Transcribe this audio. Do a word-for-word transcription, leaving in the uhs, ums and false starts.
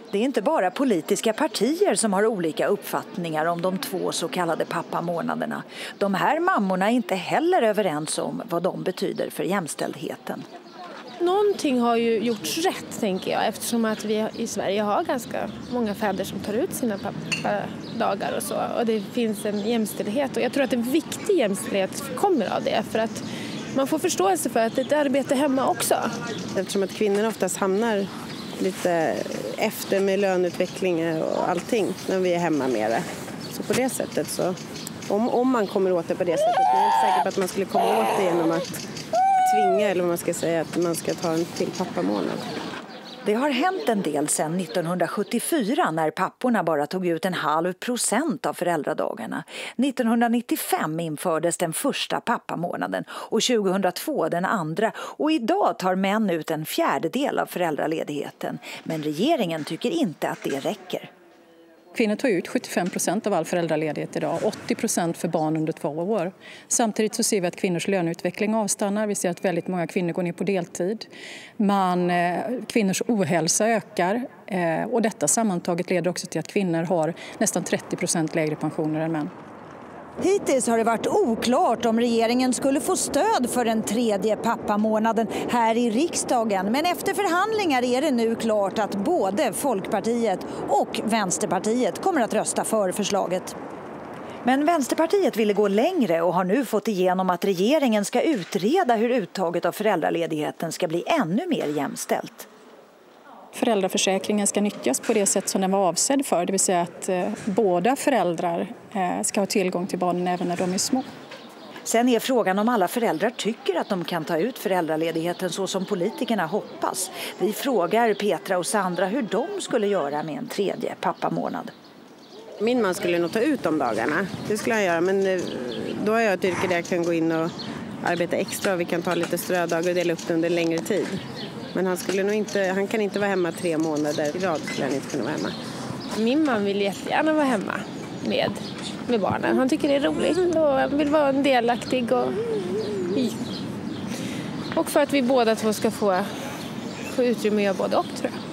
Det är inte bara politiska partier som har olika uppfattningar om de två så kallade pappamånaderna. De här mammorna är inte heller överens om vad de betyder för jämställdheten. Någonting har ju gjorts rätt, tänker jag, eftersom att vi i Sverige har ganska många fäder som tar ut sina pappadagar och så. Och det finns en jämställdhet, och jag tror att en viktig jämställdhet kommer av det, för att man får förståelse för att det är ett arbete hemma också. Eftersom att kvinnor oftast hamnar lite efter med löneutveckling och allting när vi är hemma med det. Så på det sättet så, om, om man kommer åt det på det sättet, jag är inte säker på att man skulle komma åt det genom att tvinga, eller vad man ska säga, att man ska ta en till pappamånad. Det har hänt en del sedan nittonhundrasjuttiofyra när papporna bara tog ut en halv procent av föräldradagarna. nittonhundranittiofem infördes den första pappamånaden och tjugohundratvå den andra, och idag tar män ut en fjärdedel av föräldraledigheten. Men regeringen tycker inte att det räcker. Kvinnor tar ut sjuttiofem procent av all föräldraledighet idag, åttio procent för barn under två år. Samtidigt så ser vi att kvinnors löneutveckling avstannar. Vi ser att väldigt många kvinnor går ner på deltid. Man, kvinnors ohälsa ökar, och detta sammantaget leder också till att kvinnor har nästan trettio procent lägre pensioner än män. Hittills har det varit oklart om regeringen skulle få stöd för den tredje pappamånaden här i riksdagen. Men efter förhandlingar är det nu klart att både Folkpartiet och Vänsterpartiet kommer att rösta för förslaget. Men Vänsterpartiet ville gå längre och har nu fått igenom att regeringen ska utreda hur uttaget av föräldraledigheten ska bli ännu mer jämställt. Föräldraförsäkringen ska nyttjas på det sätt som den var avsedd för, det vill säga att eh, båda föräldrar eh, ska ha tillgång till barnen även när de är små. Sen är frågan om alla föräldrar tycker att de kan ta ut föräldraledigheten så som politikerna hoppas. Vi frågar Petra och Sandra hur de skulle göra med en tredje pappamånad. Min man skulle nog ta ut de dagarna, det skulle han göra, men då har jag ett yrke där jag kan gå in och arbeta extra, och vi kan ta lite strödagar och dela upp det under längre tid. Men han skulle nog inte, han kan inte vara hemma tre månader i rad, skulle han inte kunna vara hemma. Min man vill jättegärna vara hemma med, med barnen. Han tycker det är roligt och vill vara delaktig. Och, och för att vi båda två ska få, få utrymme att göra både och, tror jag.